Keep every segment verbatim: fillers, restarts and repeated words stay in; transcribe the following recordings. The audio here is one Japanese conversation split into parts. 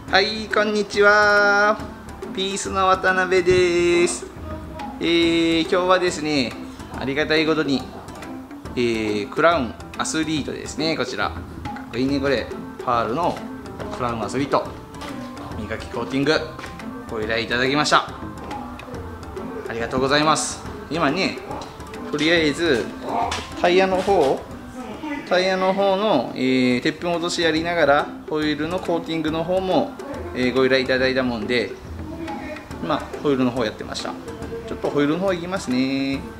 はい、こんにちは。ピースの渡辺です。えー、今日はですね、ありがたいことに、えー、クラウンアスリートですね、こちら。かっこいいね、これ。パールのクラウンアスリート。磨きコーティング、ご依頼いただきました。ありがとうございます。今ね、とりあえず、タイヤの方、タイヤの方の、えー、鉄粉落としやりながらホイールのコーティングの方も、えー、ご依頼いただいたもんで、まあホイールの方やってました。ちょっとホイールの方行きますね。 今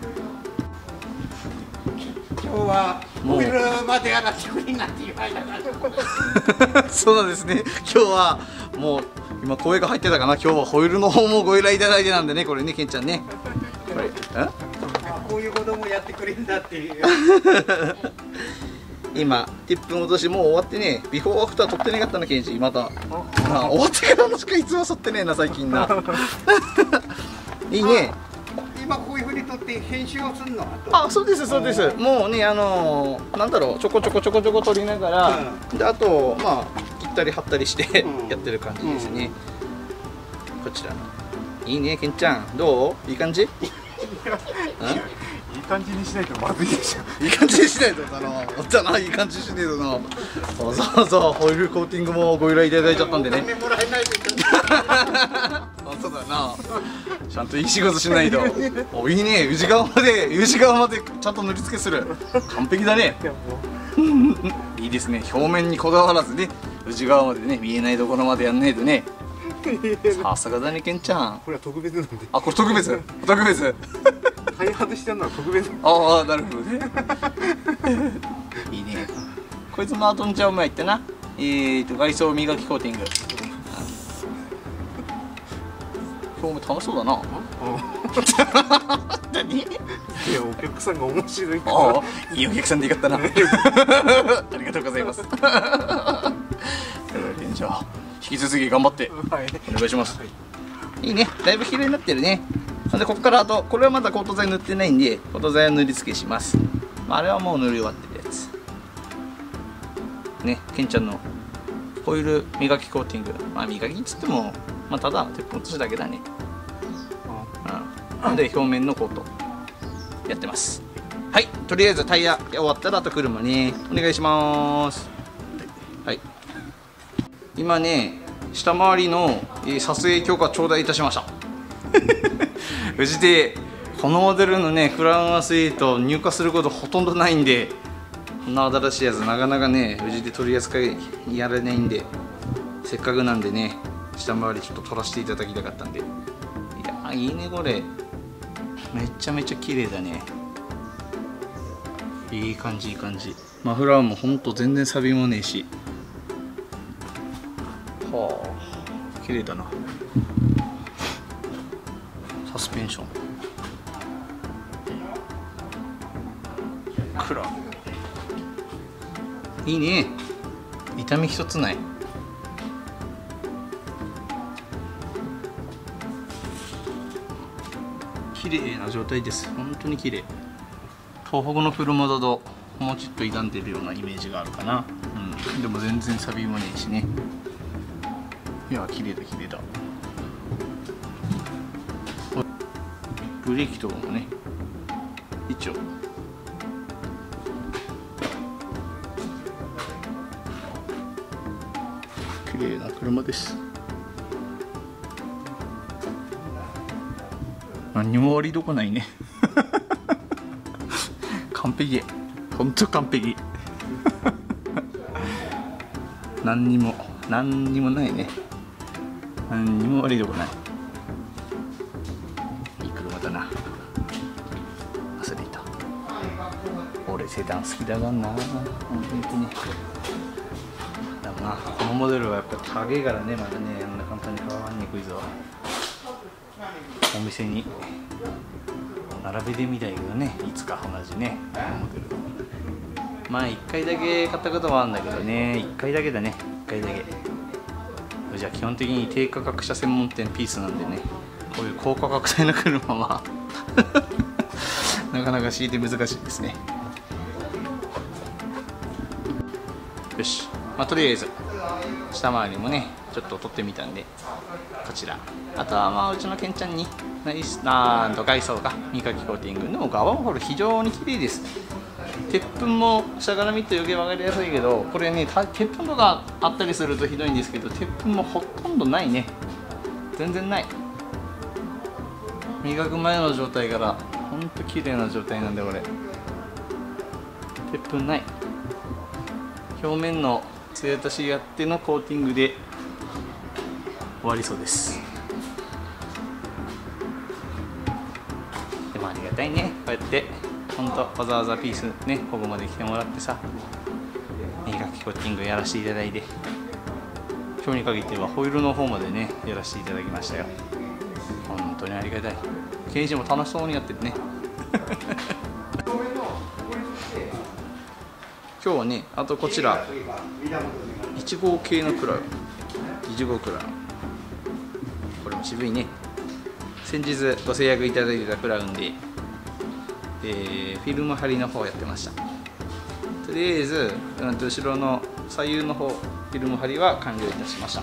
日はホイールまでやらせてくれんなって言われたからそうなんですね。今日はもう今声が入ってたかな。今日はホイールの方もご依頼いただいてなんでね、これね、ケンちゃんね、これえこういうこともやってくれんだっていう今鉄粉落としもう終わってね、ビフォーアフター撮ってなかったな、ケンジ。またまあ終わってからのしかいつも撮ってねえな最近な。いいね。 今こういうふうに撮って編集をするの。 あ、そうですそうです。もうね、あのー、なんだろう、ちょこちょこちょこちょこ撮りながら、うん、であとまあ切ったり貼ったりしてやってる感じですね、うん、こちらいいね。ケンちゃんどう？いい感じ？ いい感じにしないとまずいでしょ。 いい感じにしないとだな。だな、いい感じにしないとな。そうそうそう、ホイールコーティングもご依頼いただいちゃったんでね。 もらえないといけない本当だな。ちゃんといい仕事しないと。お、いいね。宇治川まで、宇治川までちゃんと塗り付けする。完璧だね。いいですね。表面にこだわらずね、宇治川までね、見えないところまでやんないとね。さすがだね、ケンちゃん。 これは特別なんで。 あ、これ特別。特別。 開発してるのは特別。 ああ、なるほどね。いいね。こいつの後にちゃう前言ってな。えーと、外装磨きコーティング。今日も楽しそうだな。何？いや、お客さんが面白いから。 ああ、いいお客さんでよかったな。ありがとうございます。じゃあ引き続き頑張ってお願いします。いいね。だいぶ綺麗になってるね。なんでここからあと、これはまだコート剤塗ってないんで、コート剤を塗り付けします。まあ、あれはもう塗り終わってるやつね。ケンちゃんのホイール磨きコーティング、まあ磨きっつっても、まあ、ただ鉄粉落としだけだね。うん、で表面のコートやってます。はい、とりあえずタイヤ終わったらあと車ね、お願いします。はい、今ね、下回りの撮影許可頂戴いたしました。無事で、このモデルのね、クラウンアスリート入荷することほとんどないんで、こんな新しいやつなかなかね、無事で取り扱いやれないんで、せっかくなんでね、下回りちょっと取らせていただきたかったんで。いや、いいねこれ。めちゃめちゃ綺麗だね。いい感じいい感じ。マフラーもほんと全然錆もねえし。はあ、綺麗だな。サスペンションクラいいね。痛み一つない。綺麗な状態です。本当に綺麗。東北の車だともうちょっと傷んでるようなイメージがあるかな。うん、でも全然錆もねえしね。いや、綺麗だ綺麗だ。ブレーキとかもね、一応綺麗な車です。何にも悪いとこないね。完璧。ほんと完璧。何にも何にもないね。何にも悪いとこない。いい車だな。アスリート。俺セダン好きだがんな。本当に。だな、このモデルはやっぱ高いからね、まだね、あんな簡単に買わにくいぞ。お店に並べてみたいけどね、いつか同じね、このモデル。まあいっかいだけ買ったことはあるんだけどね、いっかいだけだね、いっかいだけ。じゃあ基本的に低価格車専門店ピースなんでね、こういう高価格帯の車はなかなか敷いて難しいですね。よし、まあ、とりあえず下回りもねちょっと撮ってみたんで、こちら。あとはまあうちのケンちゃんになんと外装が磨きコーティング。でも側もこれ非常に綺麗です。鉄粉も下から見ると余計分かりやすいけど、これね鉄粉とかあったりするとひどいんですけど、鉄粉もほとんどないね。全然ない。磨く前の状態からほんと綺麗な状態なんで、これ鉄粉ない。表面の艶出しやってのコーティングで終わりそうです。でもありがたいね、こうやってほんとわざわざピースねここまで来てもらってさ、磨きコーティングやらせていただいて、今日に限ってはホイールの方までねやらせていただきましたよ。本当にありがたい。ケンイチも楽しそうにやってるね今日はね、あとこちらいち号系のクラウン、いち号クラウン、これも渋いね。先日ご制約いただいたクラウンで、えー、フィルム貼りの方やってました。とりあえず、うん、と後ろの左右の方フィルム貼りは完了いたしました。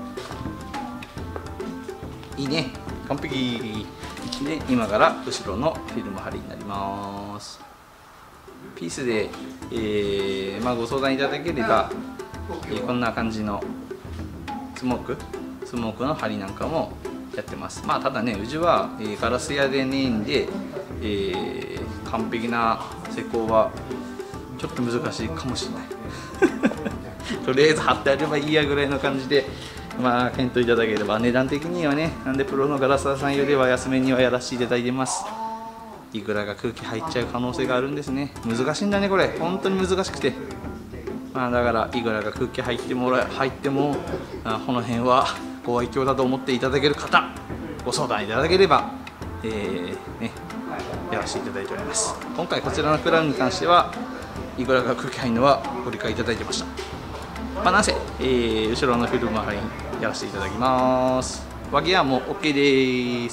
いいね、完璧で、今から後ろのフィルム貼りになります。ピースで、えーまあ、ご相談いただければ、えー、こんな感じのスモークスモークの貼りなんかもやってます。まあただね、うちは、えー、ガラス屋でねえんで、えー、完璧な施工はちょっと難しいかもしれないとりあえず貼ってあればいいやぐらいの感じで、まあ検討いただければ。値段的にはね、なんでプロのガラス屋さんよりは安めにはやらせていただいてます。いくらが空気入っちゃう可能性があるんですね。難しいんだねこれ、本当に難しくて。まあだからいくらが空気入ってもら入ってもあこの辺はご愛嬌だと思っていただける方、ご相談いただければ、えーね、やらせていただいております。今回こちらのクラウンに関してはいくらが空気入るのはご理解いただいてました。まあなんせ、えー、後ろのフィルム貼りやらせていただきます。脇はもう OK です。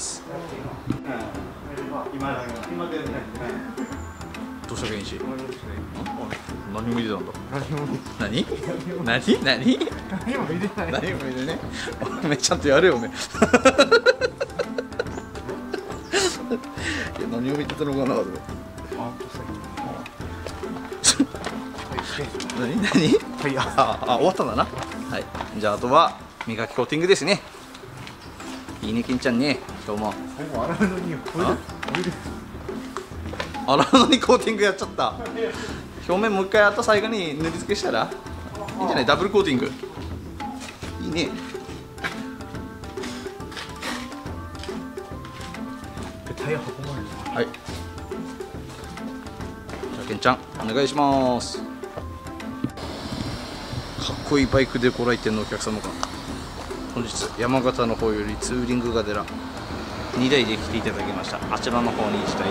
どうしたケンイチ？何も見てたんだ。何？何？何？何も見てない。何も見てね。お前ちゃんとやれよね。いや何を見てたのかなと。何？何？はい、ああ終わったんだな。はい。じゃああとは磨きコーティングですね。いいねケンちゃんね。今日も。洗うのに洗うのにコーティングやっちゃった。表面もう一回あと最後に塗り付けしたらいいんじゃない？ダブルコーティングいいね。タイヤ運ばれる。はい、じゃあケンちゃんお願いします。かっこいいバイクでご来店のお客様が本日山形の方よりツーリングがてらにだいで来ていただきました。あちらの方にいちだい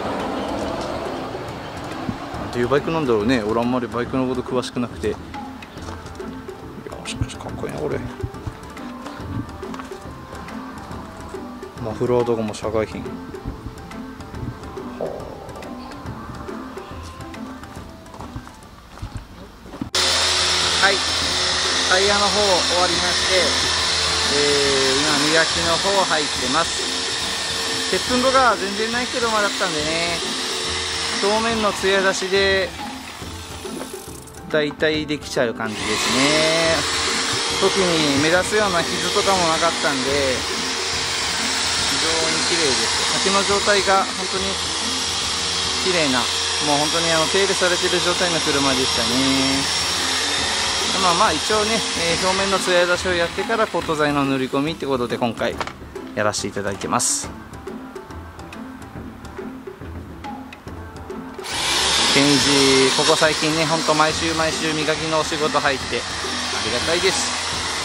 なんていうバイクなんだろうね。俺あんまりバイクのこと詳しくなくて。いやしかしかっこいいなこれ。マフラーとかも社外品。はい、タイヤの方終わりまして、えー、今磨きの方入ってます。鉄粉後が全然ない車だったんでね、表面の艶出しでだいたいできちゃう感じですね。特に目立つような傷とかもなかったんで非常に綺麗です。先の状態が本当に綺麗な、もう本当にあの手入れされてる状態の車でしたね。まあまあ一応ね、えー、表面の艶出しをやってからコート剤の塗り込みってことで今回やらせていただいてます。ケンイチここ最近ね、ほんと毎週毎週磨きのお仕事入ってありがたいです。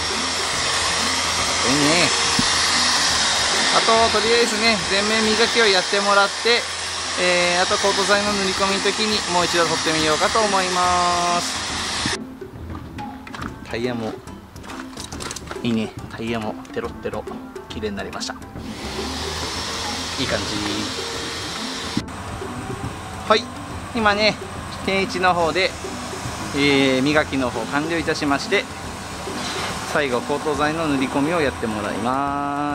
いいね。あととりあえずね、全面磨きをやってもらって、えー、あとコート剤の塗り込みの時にもう一度取ってみようかと思います。タイヤもいいね。タイヤもテロッテロ綺麗になりました。いい感じ。はい、今ねケンイチの方で、えー、磨きの方完了いたしまして、 最後コート剤の塗り込みをやってもらいます。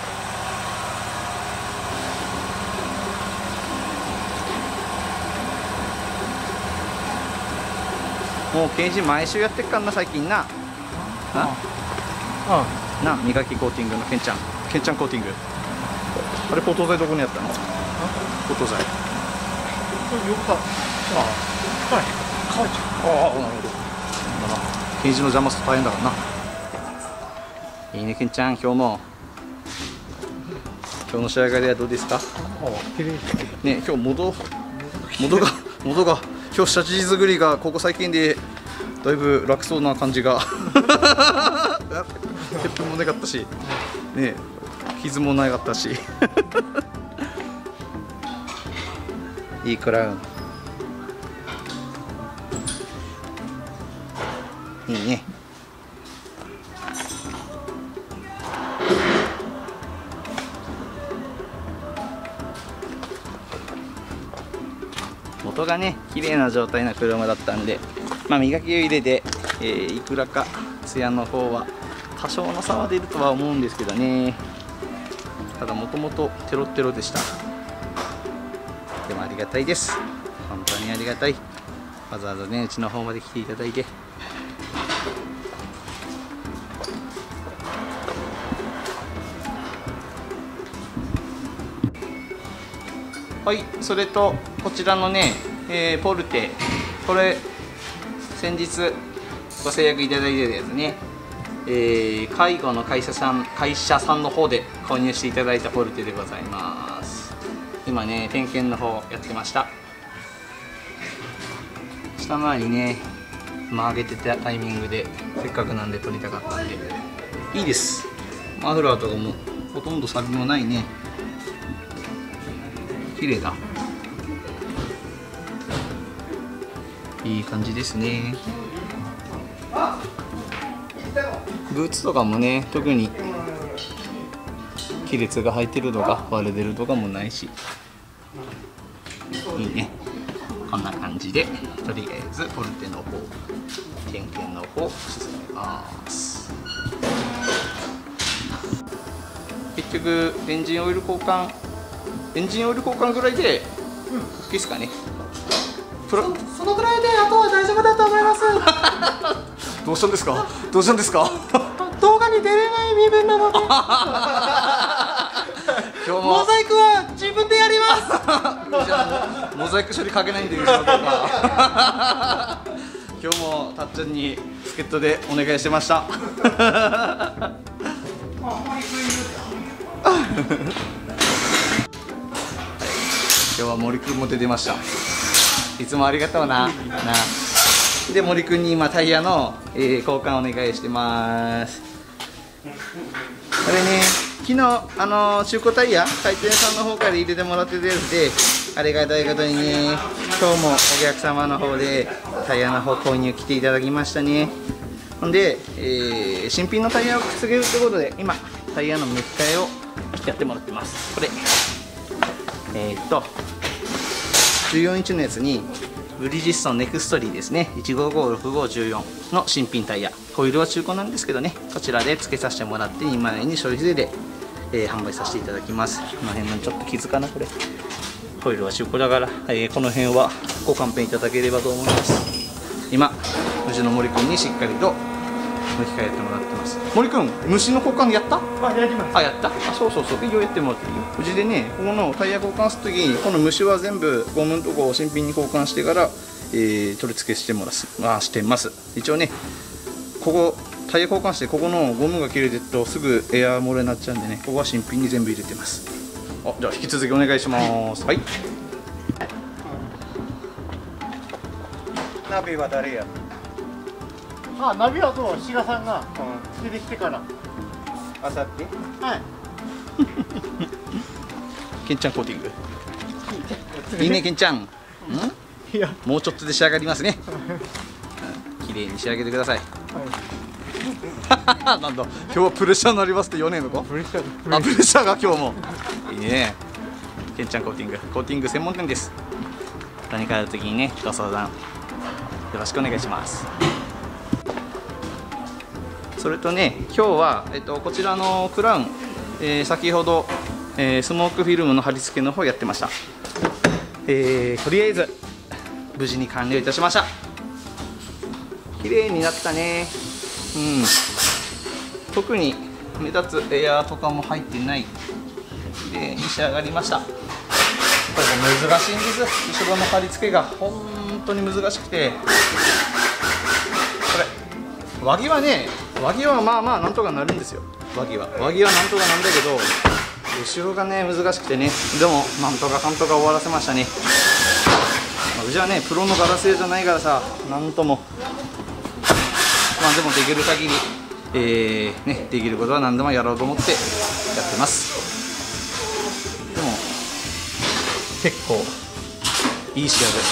もうケンジ毎週やってっかんな最近な。なな磨きコーティングのケンちゃんケンちゃんコーティング。あれコート剤どこにあったの？コート剤よくかああはいああなるほど。ケンジの邪魔すると大変だからな。いいねケンちゃん、今日も今日の仕上がりはどうですか？ね、今日元元が元が今日下地作りがここ最近でだいぶ楽そうな感じが鉄粉もなかったしね、傷もなかったしいいクラウンいいね。元がね綺麗な状態な車だったんで、まあ、磨きを入れて、えー、いくらかツヤの方は多少の差は出るとは思うんですけどね。ただもともとテロッテロでした。でもありがたいです、本当にありがたい。わざわざねうちの方まで来ていただいて。はい、それとこちらのね、えー、ポルテ、これ先日ご制約いただいてるやつね、えー、介護の会社さん会社さんの方で購入していただいたポルテでございます。今ね点検の方やってました。下回りね曲げてたタイミングでせっかくなんで撮りたかったんでいいです。マフラーとかもほとんどサビもないね。綺麗だ、いい感じですね。ブーツとかもね特に亀裂が入ってるとか割れてるとかもないしいいね。こんな感じでとりあえずポルテの方点検の方進めます。結局エンジンオイル交換エンジンオイル交換ぐらいで、うん、いいですかね。プラ そ, そのぐらいであとは大丈夫だと思いますどうしたんですかどうしたんですか動画に出れない身分なので今日もモザイクは自分でやりますモザイク処理かけないんで許しましょうか今日もたっちゃんに助っ人でお願いしてました今日は森くんも出てました。いつもありがとうな。なで森くんに今タイヤの、えー、交換お願いしてます。これね昨日あのー、中古タイヤ回転さんの方から入れてもらってるやつで、ありがたいことにね今日もお客様の方でタイヤの方購入来ていただきましたね。ほんで、えー、新品のタイヤをくっつけるということで今タイヤの抜き替えをやってもらってます。これえー、っとじゅうよんインチのやつにブリヂストンネクストリーですね、いちごーごーろくごーいちよんの新品タイヤ、ホイールは中古なんですけどね、こちらで付けさせてもらってにまんえんに消費税で、えー、販売させていただきます。この辺のちょっと傷かな、これホイールは中古だから、えー、この辺はご勘弁いただければと思います。今うちの森くんにしっかりと抜き替えやってもらってます。森くん虫の交換やった？ あ、やります。 あ、やった。あ、そうそうそう、いいよ、やってもらっていいよ。うちでねここのタイヤ交換するときにこの虫は全部ゴムのとこを新品に交換してから、えー、取り付けしてもらすあしてます。一応ねここタイヤ交換してここのゴムが切れてるとすぐエアー漏れになっちゃうんでね、ここは新品に全部入れてます。あ、じゃあ引き続きお願いします。はい。 ナビは誰や？あ、ナビはそう、志賀さんが出てきてから。あさって？はい。 ケンちゃんコーティング。いいね、ケンちゃん。ん？いや、もうちょっとで仕上がりますね。綺麗に仕上げてください。はい、なんだ、今日はプレッシャーになりますって言わねえのか？プレッシャー。あ、プレッシャーが今日も。いいね。ケンちゃんコーティング、コーティング専門店です。何かあるときにね、ご相談よろしくお願いします。 それとね、今日は、えっと、こちらのクラウン、えー、先ほど、えー、スモークフィルムの貼り付けの方やってました。えー、とりあえず無事に完了いたしました。綺麗になったね。うん、特に目立つエアーとかも入ってない綺麗に仕上がりました。これも難しいんです。後ろの貼り付けが本当に難しくて、これ輪木はね、輪木はまあまあなんとかなるんですよ。輪木は輪木はなんとかなんだけど、後ろがね難しくてね、でもなんとかかんとか終わらせましたね。まあ、うちはねプロのガラス屋じゃないからさ、なんとも、まあでもできる限り、えーね、できることは何でもやろうと思ってやってます。でも結構いい仕上がりです。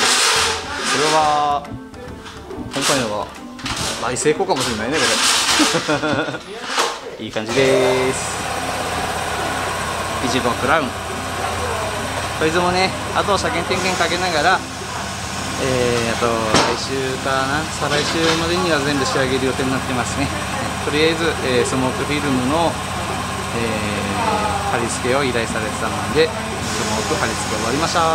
これは今回のは大成功かもしれないね、これいい感じです。いちごクラウン、こいつもね、あと車検点検かけながら、えー、あと来週かな、再来週までには全部仕上げる予定になってますね。とりあえず、えー、スモークフィルムの、えー、貼り付けを依頼されてたので、スモーク貼り付け終わりました。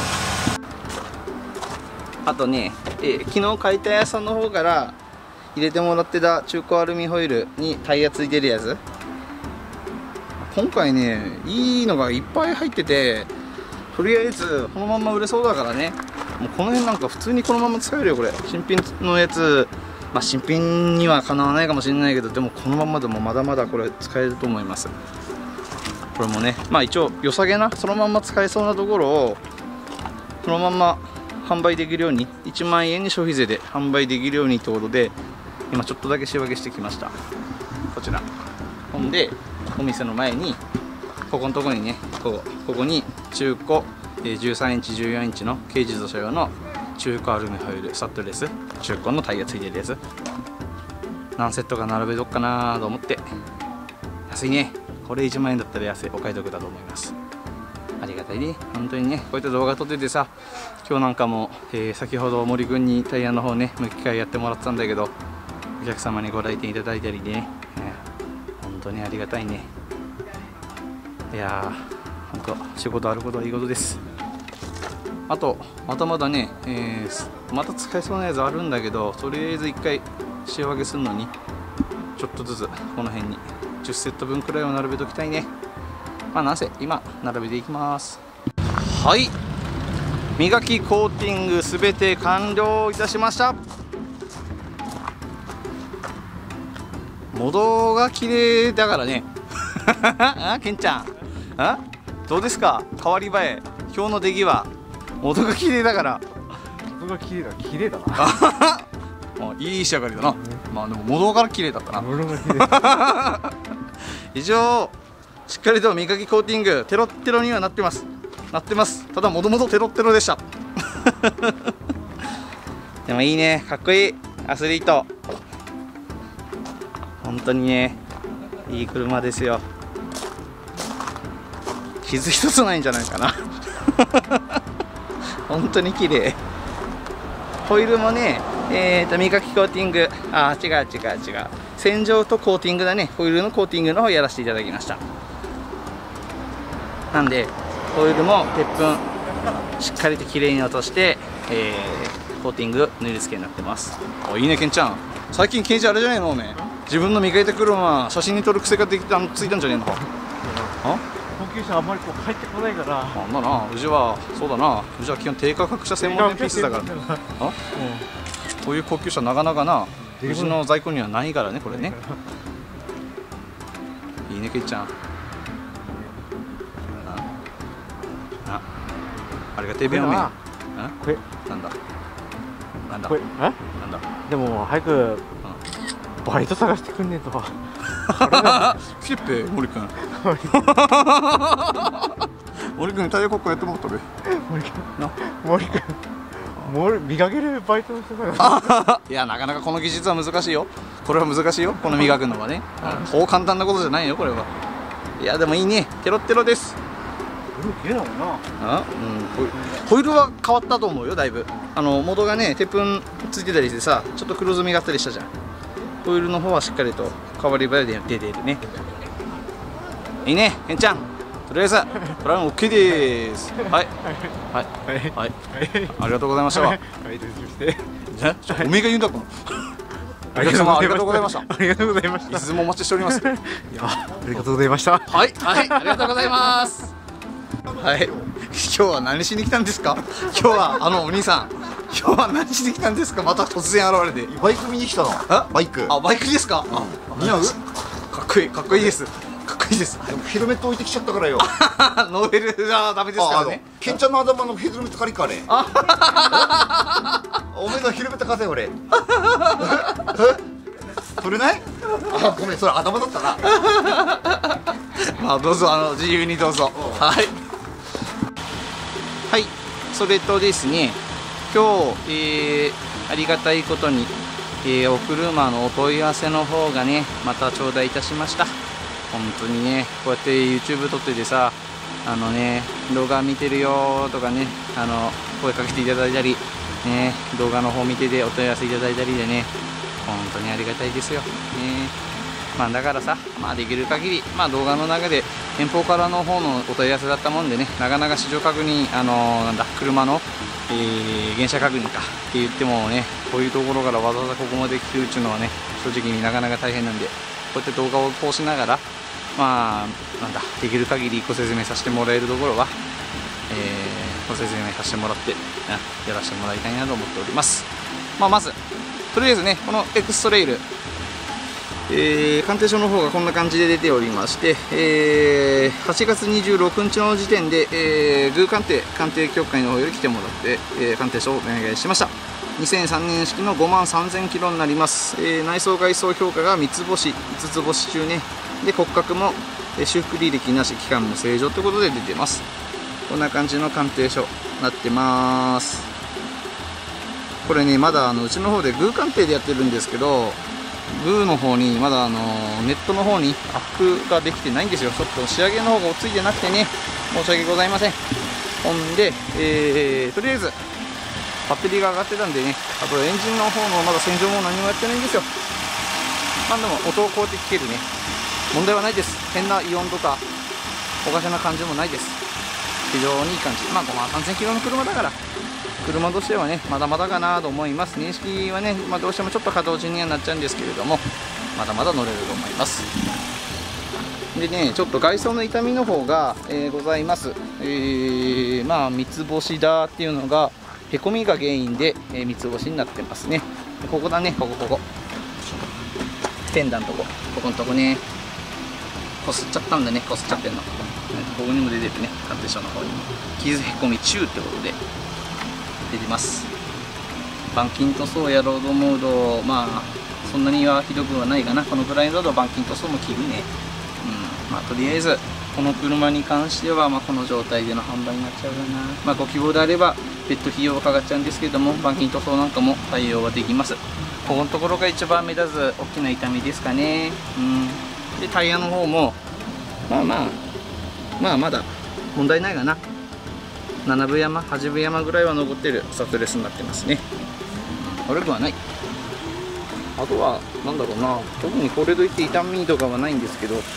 あとね、えー、昨日解体屋さんの方から入れてもらってた中古アルミホイルにタイヤついてるやつ、今回ねいいのがいっぱい入ってて、とりあえずこのまんま売れそうだからね、もうこの辺なんか普通にこのまま使えるよ。これ新品のやつ、まあ新品にはかなわないかもしれないけど、でもこのままでもまだまだこれ使えると思います。これもね、まあ一応良さげなそのまんま使えそうなところをそのまんま販売できるように、いちまんえんに消費税で販売できるようにってことで、今ちょっとだけ仕分けしてきました。こちらほんで、お店の前にここのところにね、ここここに中古じゅうさんインチじゅうよんインチの軽自動車用の中古アルミホイルサットレス、中古のタイヤついてるやつ何セットか並べとくかなと思って。安いね、これいちまんえんだったら安いお買い得だと思います。ありがたいね、本当にね。こういった動画撮っててさ、今日なんかも、えー、先ほど森くんにタイヤの方ね向き替えやってもらってたんだけど、お客様にご来店いただいたりね、えー、本当にありがたいね。いやー、本当仕事あることはいいことです。あとまたまだね、えー、また使えそうなやつあるんだけど、とりあえずいっかい仕上げするのにちょっとずつこの辺にじゅっセット分くらいを並べときたいね。まあなんせ今並べていきます。はい、磨きコーティングすべて完了いたしました。モドが綺麗だからねあ、ケンちゃん、あ、どうですか、変わり映え、今日の出来は。モドが綺麗だから。 モドが綺麗だ、綺麗だなあ、いい仕上がりだな、うん、まあでもモドから綺麗だったな。 モドが綺麗以上、しっかりと磨きコーティングテロッテロにはなってますなってます。ただもともとテロッテロでしたでもいいね、かっこいいアスリート、本当にねいい車ですよ。傷一つないんじゃないかな本当に綺麗。ホイールもね、えー、と磨きコーティング、あー違う違う違う、洗浄とコーティングだね。ホイールのコーティングの方やらせていただきました。なんでホイールも鉄粉しっかりと綺麗に落として、えー、コーティング塗り付けになってます。お、いいねケンちゃん、最近ケンちゃんあれじゃないの、おめえ自分の磨いた車写真に撮る癖ができたついたんじゃねえのか。あ、 高級車あんまりこう入ってこないから。 なんだな、うちはそうだな、うちは基本低価格車専門店ピースだから。あ、こういう高級車なかなかな、うちの在庫にはないからね、これね。いいねケンちゃん、あ、あれがテーブルの面。 これなんだなんだこれ、え、 なんだ。 でも早くバイト探してくんねえと来てっぺ森くん森くんタイヤコックやってもらったべ。 森くん森くん森磨けるバイトの人がいや、なかなかこの技術は難しいよ。これは難しいよ、この磨くのはね。こう簡単なことじゃないよ、これは。いやでもいいね、テロッテロです。 綺麗だもんな。 あ、うん、ホイールは変わったと思うよ、だいぶ。あのモードがね鉄粉ついてたりしてさ、ちょっと黒ずみがあったりしたじゃん。 オイルの方はしっかりと変わり映えで出てるね。いいね、けんちゃん。とりあえずトライも OK です。はいはいはい、ありがとうございました。はい、おめえが言うんだこの。お客様ありがとうございました。 ありがとうございました。 いつでもお待ちしております。いや、 ありがとうございました。 はいはい、ありがとうございます。はい、今日は何しに来たんですか。今日はあのお兄さん、今日は何しに来たんですか。また突然現れて。 バイク見に来たの。 あ、 バイク。 あ、バイクですか。あ、 似合う？ かっこいい、かっこいいです。かっこいいです。 ヘルメット置いてきちゃったからよ。 ノーベルじゃダメですからね。 ケンちゃんの頭のヘルメット借りかね。おめえのヘルメット貸せ俺。取れない？あ、ごめん、それ頭だったな。 まあどうぞ、あの自由にどうぞ。はいはい、それとですね、今日、えー、ありがたいことに、えー、お車のお問い合わせの方がね、また頂戴いたしました。本当にね、こうやって YouTube 撮っててさ、あのね、動画見てるよとかね、あの声かけていただいたり、ね、動画の方見ててお問い合わせいただいたりでね、本当にありがたいですよ。ね、まあだからさ、まあできる限り、まあ動画の中で遠方からの方のお問い合わせだったもんでね、なかなか市場確認、あのー、なんだ、車の、えー、原車確認かって言ってもね、こういうところからわざわざここまで来てるっていうのはね、正直になかなか大変なんで、こうやって動画を通しながら、まあ、なんだ、できる限りご説明させてもらえるところは、えー、ご説明させてもらって、ね、やらせてもらいたいなと思っております。まあ、まず、とりあえずね、このエクストレイル、えー、鑑定書の方がこんな感じで出ておりまして、えー、はちがつにじゅうろくにちの時点で、えー、グー鑑定、鑑定協会の方より来てもらって、えー、鑑定書をお願いしました。にせんさんねん式のごまんさんぜんキロになります。えー、内装外装評価がみつ星、いつつ星中ね。で、骨格も、えー、修復履歴なし、期間も正常ということで出てます。こんな感じの鑑定書になってます。これね、まだあのうちの方でグー鑑定でやってるんですけど、グーの方にまだあのネットの方にアップができてないんですよ。ちょっと仕上げの方がついてなくてね、申し訳ございません。ほんで、えー、とりあえずバッテリーが上がってたんでね、あとエンジンの方のまだ洗浄も何もやってないんですよ。まあでも音をこうやって聞けるね、問題はないです。変なイオンとかおかしな感じもないです。非常にいい感じ。まあごまんさんぜんキロの車だから車としてはね、まだまだかなと思います。認識はね、まあ、どうしてもちょっと可動時にはなっちゃうんですけれども、まだまだ乗れると思います。でね、ちょっと外装の傷みの方が、えー、ございます。えー、まあ三つ星だっていうのがへこみが原因で、えー、三つ星になってますね。ここだね、ここここペンダンのとこ、ここのとこね、こすっちゃったんだね、こすっちゃってんの。ここにも出てるね、鑑定書の方にも傷へこみ中ってことで出てます。板金塗装やロードモード、まあそんなにはひどくはないかな。このぐらいだと板金塗装も切るね。うん、まあとりあえずこの車に関しては、まあ、この状態での販売になっちゃうかな。まあご希望であれば別途費用がかかっちゃうんですけれども、板金塗装なんかも対応はできます。ここのところが一番目立つ大きな痛みですかね。うん、でタイヤの方もまあまあまあまだ問題ないかな。ななぶ山、はちぶ山ぐらいは残ってるスタッドレスになってますね。悪くはない。あとはなんだろうな、特にこれといって痛みとかはないんですけど、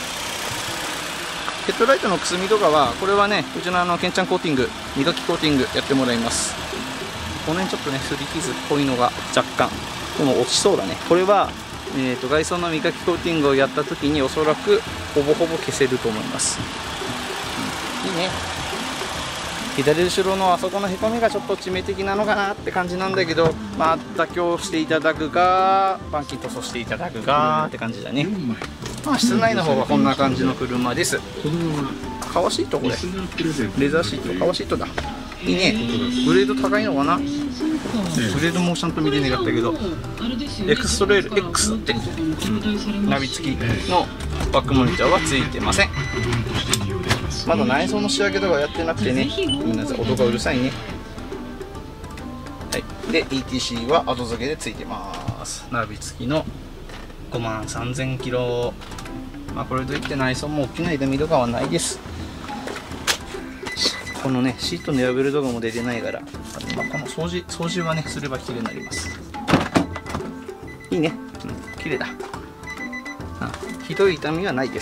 ヘッドライトのくすみとかは、これはね、うちのあのケンちゃんコーティング、磨きコーティングやってもらいます。この辺ちょっとね、すり傷っぽいのが若干でも落ちそうだね。これは、えー、と外装の磨きコーティングをやった時におそらくほぼほぼ消せると思います。うん、いいね。左後ろのあそこのへこみがちょっと致命的なのかなって感じなんだけど、まあ妥協していただくか板金塗装していただくかって感じだね。まあ室内の方はこんな感じの車です。革シート、これレザーシート、革シートだ。いいね。グレード高いのかな。グレードもちゃんと見てなかったけど、エクストレイル X って、うん、ナビ付きのバックモニターは付いてません。まだ内装の仕上げとかやってなくてね、ごめんなさい、音がうるさいね。はい、で イーティーシー は後付けで付いてます。ナビ付きのごまんさんぜんキロ。まあこれといって内装も大きな痛みとかはないです。このねシートの破れとかも出てないから、まあ、この掃除掃除はねすればきれいになります。いいね。うん、 綺麗だ。うん、ひどい痛みはないです。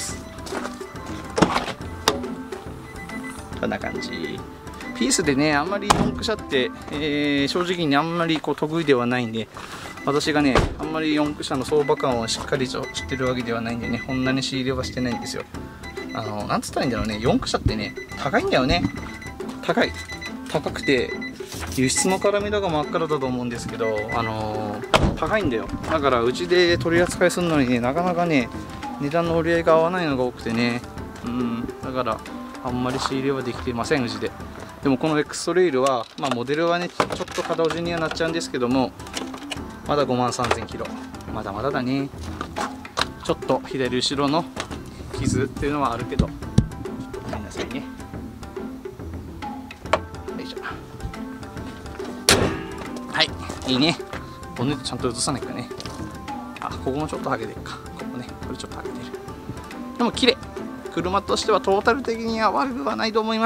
こんな感じ。ピースでね、あんまり四駆車って、えー、正直にあんまりこう得意ではないんで、私がね、あんまり四駆車の相場感をしっかりと知ってるわけではないんでね、こんなに仕入れはしてないんですよ。あの、なんつったらいいんだろうね、四駆車ってね、高いんだよね。高い。高くて、輸出の絡みとか真っ赤だと思うんですけど、あのー、高いんだよ。だから、うちで取り扱いするのにね、なかなかね、値段の折り合いが合わないのが多くてね、うん、だから、あんまり仕入れはできていません、うちで。でもこのエクストレイルは、まあ、モデルはねちょっと片落ちにはなっちゃうんですけども、まだごまんさんぜんキロ、まだまだだね。ちょっと左後ろの傷っていうのはあるけど、ちょっとごめんなさいね。よいしょ。はい、いいね。ボンネットちゃんと映さないかね。あ、ここもちょっとハゲてるか。ここね、これちょっとハゲてる。でも綺麗。車としてはトータル的には悪くはないと思います。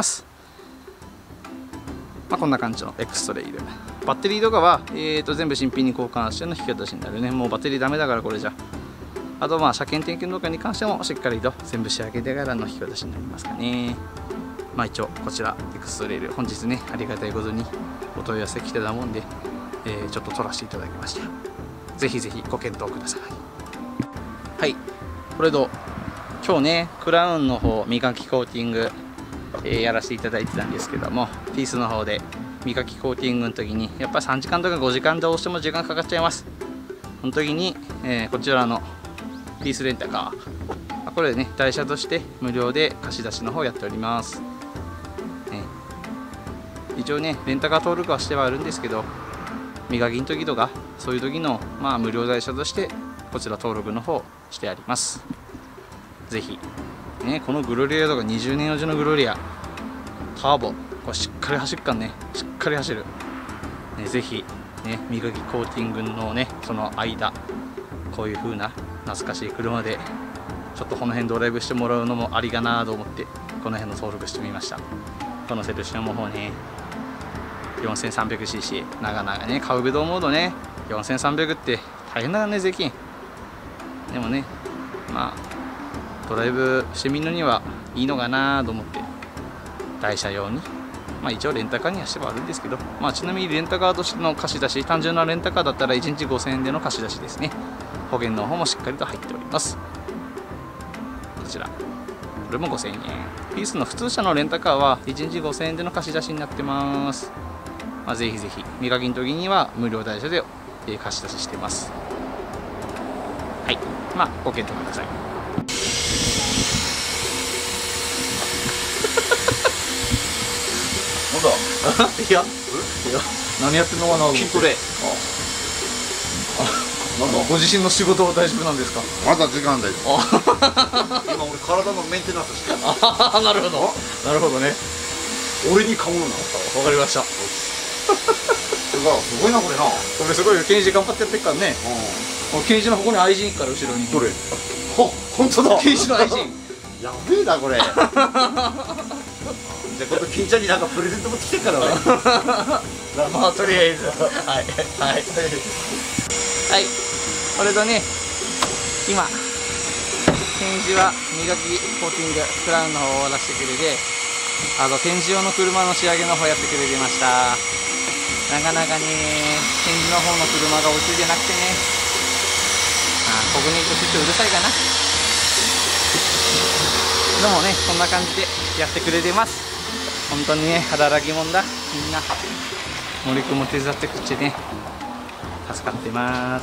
まあ、こんな感じのエクストレイル。バッテリーとかは、えー、と全部新品に交換しての引き渡しになるね。もうバッテリーダメだからこれじゃ。あとまあ車検点検とかに関してもしっかりと全部仕上げてからの引き渡しになりますかね。まあ一応こちらエクストレイル、本日ねありがたいことにお問い合わせ来てたもんで、えー、ちょっと撮らせていただきました。ぜひぜひご検討ください。はい、これと今日ねクラウンの方磨きコーティング、えー、やらせていただいてたんですけども、ピースの方で磨きコーティングの時にやっぱりさんじかんとかごじかんどうしても時間かかっちゃいます。その時に、えー、こちらのピースレンタカー、これね台車として無料で貸し出しの方やっております、ね、一応ねレンタカー登録はしてはあるんですけど、磨きの時とかそういう時のまあ無料台車としてこちら登録の方してあります。ぜひね、このグロリアとかにじゅうねん用のグロリアターボ、これしっかり走るからね、しっかり走る、ね、ぜひね磨きコーティングのねその間、こういう風な懐かしい車でちょっとこの辺ドライブしてもらうのもありかなと思ってこの辺の登録してみました。このセルシアの方ね よんせんさんびゃくシーシー、 長々ねカウベドモードねよんせんさんびゃくって大変だね税金。でもねまあドライブしてみるのにはいいのかなと思って台車用に、まあ、一応レンタカーにはしてはあるんですけど、まあ、ちなみにレンタカーとしての貸し出し、単純なレンタカーだったらいちにちごせんえんでの貸し出しですね。保険の方もしっかりと入っております。こちらこれもごせんえん。ピースの普通車のレンタカーはいちにちごせんえんでの貸し出しになってます。まあ、ぜひぜひ磨きの時には無料台車で貸し出ししてます。はい、まあご検討ください。 なんだいや、いや、何やってんのかな。 筋トレ。 なんだ、ご自身の仕事は大丈夫なんですか。 まだ時間だよ。今俺体のメンテナンスしてる。 ああ、なるほど。なるほどね。 俺に買うのなかったわかりました。 すごいなこれな。 これすごいよ。ケンジ頑張ってやってるからね。うん。ケンジのここに愛人いるから後ろに。 どれ。ほ、本当だ。 ケンジの愛人。 やべえなこれ。じゃあ今度金ちゃんになんかプレゼントも来てから俺。 まあとりあえずはいはいはい。これとね今展示は磨きコーティングクラウンの方を終わらせてくれて、あの展示用の車の仕上げの方やってくれてました。なかなかね展示の方の車が落ち着いてなくてね、あここにちょっとうるさいかな。でもねこんな感じでやってくれてます。本当にね働き者だみんな。森君も手伝ってくっちね助かってます。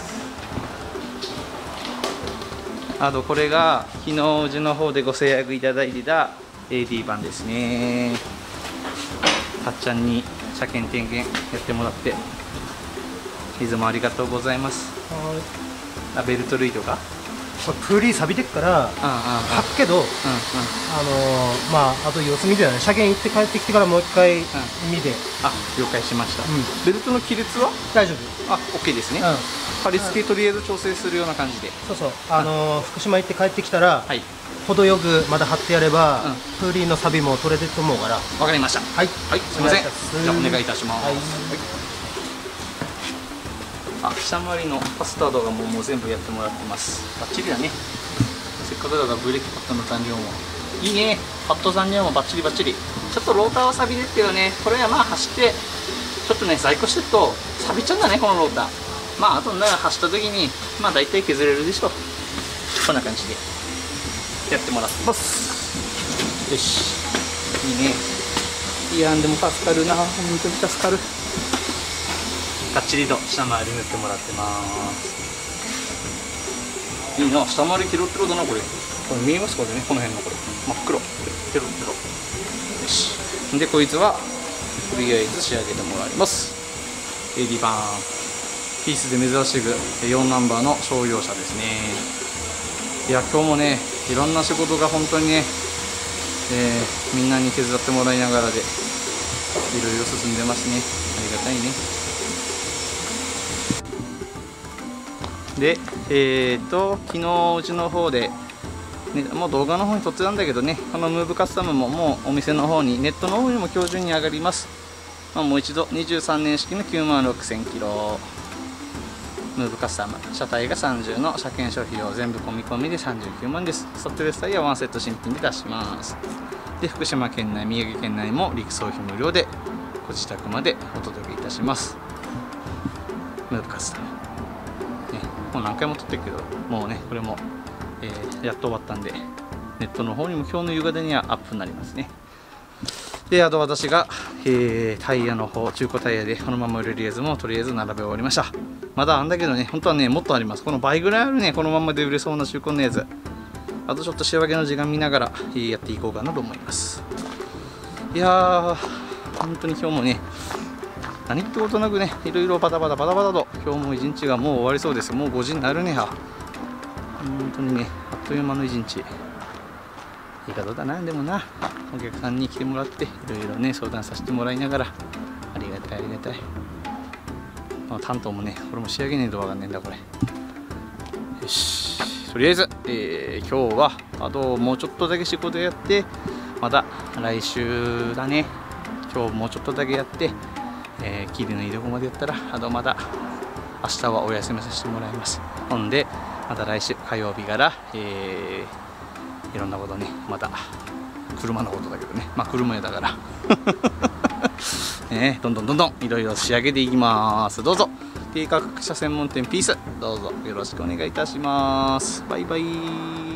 あとこれが昨日うちの方でご制約いただいてた エーディー 版ですね。たっちゃんに車検点検やってもらっていつもありがとうございます。あベルト類とかプーリー錆びてっから履くけど、あのまああと様子見てない、車検行って帰ってきてからもう一回見て、 あ了解しました。ベルトの亀裂は大丈夫。 あ OK ですね。貼り付けとりあえず調整するような感じで、そうそう、 あの福島行って帰ってきたら程よくまだ貼ってやればプーリーの錆も取れてると思うから。 わかりました。はいはい、すみません。じゃあお願いいたします。 あ、下回りのパスタードがもうもう全部やってもらってます。バッチリだね。せっかくだからブレーキパッドの残量もいいね。パッド残量もバッチリバッチリ。ちょっとローターは錆びれってるね。これはまあ走ってちょっとね在庫してると錆びちゃうんだね、このローター。まああとな走った時にまあ大体削れるでしょ。こんな感じでやってもらってます。よし、いいね。いやんでも助かるな、本当に助かる。がっちりと下回り塗ってもらってます。いいな、下回りテロテロだなこれ。これ見えますかね、この辺のこれ真っ黒、これテロテロ。よし、でこいつはとりあえず仕上げてもらいます。エディバーンピースで珍しくよんナンバーの商用車ですね。いや今日もねいろんな仕事が本当にね、えー、みんなに手伝ってもらいながらでいろいろ進んでますね。ありがたいね。でえー、っと昨日うちの方で、ね、もう動画の方に撮ってたんだけどね、このムーブカスタムももうお店の方にネットの方にも今日中に上がります。まあ、もう一度にじゅうさんねん式のきゅうまんろくせんキロムーブカスタム、車体がさんじゅうの車検証費用全部込み込みでさんじゅうきゅうまんです。スタッドレスタイヤワンセット新品で出します。で福島県内宮城県内も陸送費無料でご自宅までお届けいたします。ムーブカスタム、ね、もう何回も撮ってるけどもうねこれも、えー、やっと終わったんでネットの方にも今日の夕方にはアップになりますね。であと私が、えー、タイヤの方中古タイヤでこのまま売れるやつもとりあえず並べ終わりました。まだあんだけどね本当はねもっとあります。この倍ぐらいあるね、このままで売れそうな中古のやつ。あとちょっと仕上げの時間見ながらやっていこうかなと思います。いやー本当に今日もね何ってことなくねいろいろバタバタバタバタと今日も一日がもう終わりそうです。もうごじになるねは本当にねあっという間の一日。いい方だな。でもなお客さんに来てもらっていろいろね相談させてもらいながらありがたいありがたい。まあ、担当もねこれも仕上げねえとわかんねえんだこれ。よしとりあえず、えー、今日はあともうちょっとだけ仕事やってまた来週だね。今日もうちょっとだけやって、えー、霧のいいとこまでやったらあとまた明日はお休みさせてもらいます。ほんでまた来週火曜日から、えーいろんなことねまた車のことだけどねまあ車屋だからねどんどんどんどんいろいろ仕上げていきます。どうぞ低価格車専門店ピースどうぞよろしくお願いいたします。バイバイ。